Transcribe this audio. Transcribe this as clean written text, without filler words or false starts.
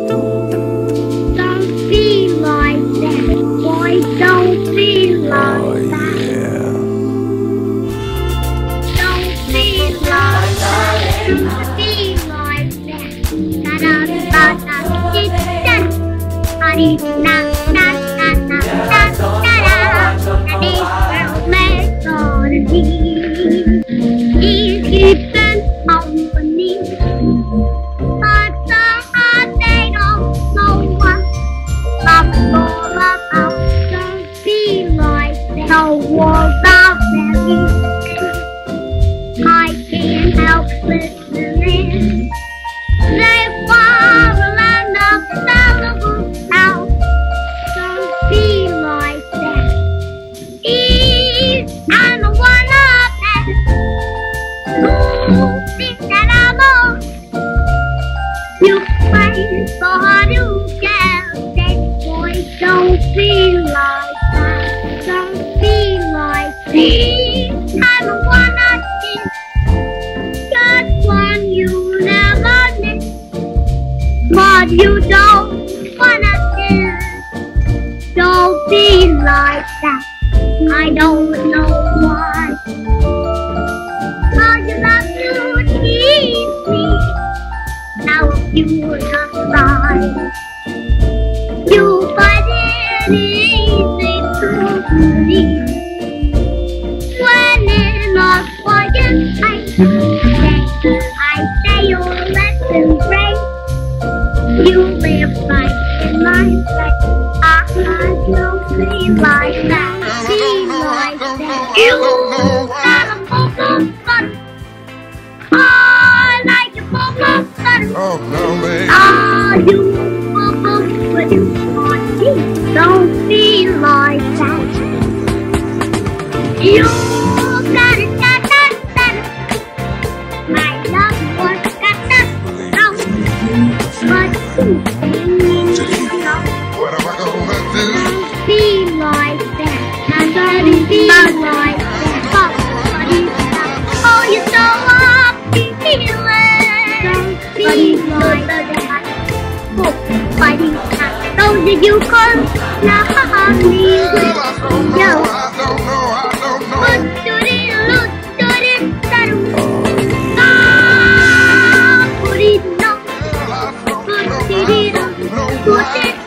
Don't be like that, boy, don't be like that. Don't be like that, don't be like that. He keeps them company, but somehow they don't know what I'm all about. Don't be like that. The world's out there, I can't help listening. They quarrel and unavailable now. Don't be like that. I'm the one of them who thinks that I'm on. You fight so hard to get that, boy. Don't be like that. Don't be like that. I'm the one of them, just one you never knew, but you don't wanna do. Don't be like that. I don't know why. How you love to tease me. Now if you were not right, you find it easy to believe. When it lost for you, I say your lesson break. You live right in my sight. I don't be like that. Be like that. You got a bubble butter. I like your bubble butter. Oh no, man. Ah, you bubble, but you want me. Don't be like that. You got it, got that. My love was got that. But you know. What am I gonna do? Be like that. I'm gonna be like that. Oh, you're so happy feeling. Don't be like that. Oh, buddy, so did you come? Now, me. I don't know. What do they look? Do they ah, put it no. Put it no. Put it